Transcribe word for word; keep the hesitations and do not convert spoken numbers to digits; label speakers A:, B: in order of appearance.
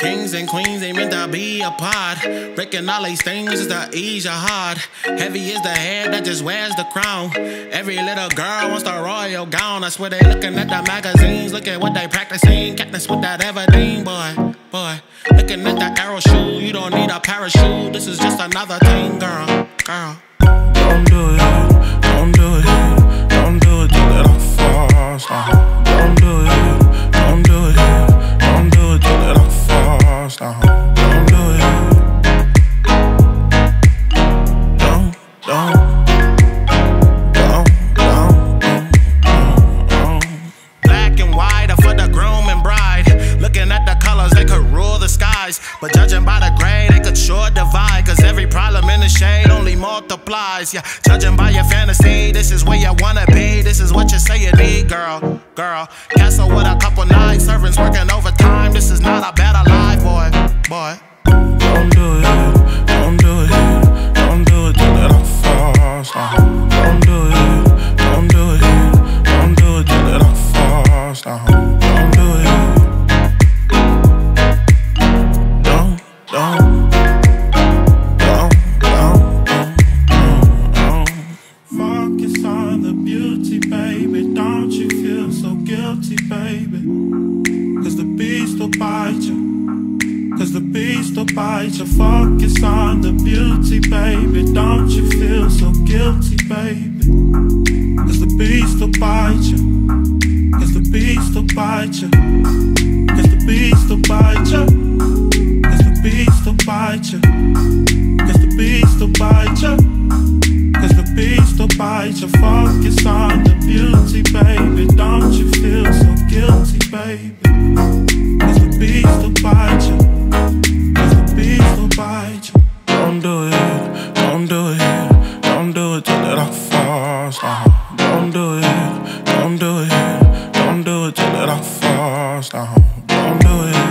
A: Kings and queens ain't meant to be apart. Breaking all these things is to ease your heart. Heavy is the head that just wears the crown. Every little girl wants the royal gown. I swear they looking at the magazines, look at what they practicing. Katniss with that Everdeen, boy, boy. Looking at the arrow shoe, you don't need a parachute. This is just another thing, girl, girl.
B: Don't do it, don't do it, don't do it till it all falls down. Don't do it, don't do it, don't do it till it all falls down. Don't do it, don't, don't, don't, don't, don't, don't.
A: Black and white are for the groom and bride. Looking at the colors, they could rule the skies. But judging by the gray, they could sure divide. Cause every problem in the shade only multiplies. Yeah, judging by your fantasy, this is where you wanna be. This is what you say you need, girl, girl. Castle with a couple nights, servants working overtime. This is not a better life, boy, boy.
B: Don't do it, don't do it, don't do it till it all falls down. Don't do it, don't do it, don't do it till it all falls down. Don't do it, don't, don't, don't, don't, don't, don't.
C: Focus on the beauty, baby. Don't you feel so guilty, baby? Cause the beast will bite you. Cause the beast will bite you. Focus on the beauty, baby. Don't you feel so guilty, baby? Cause the beast will bite you. Cause the beast will bite you. Cause the beast will bite you. Cause the beast will bite you. Cause the beast will bite you. Cause the beast will bite you. Focus on the beauty, baby. Don't you feel so guilty, baby? Cause the beast will bite you. Cause the beast will bite you.
B: Don't do it, don't do it, don't do it till it all falls down. Don't do it, don't do it, don't do it till it all falls down. Don't do it.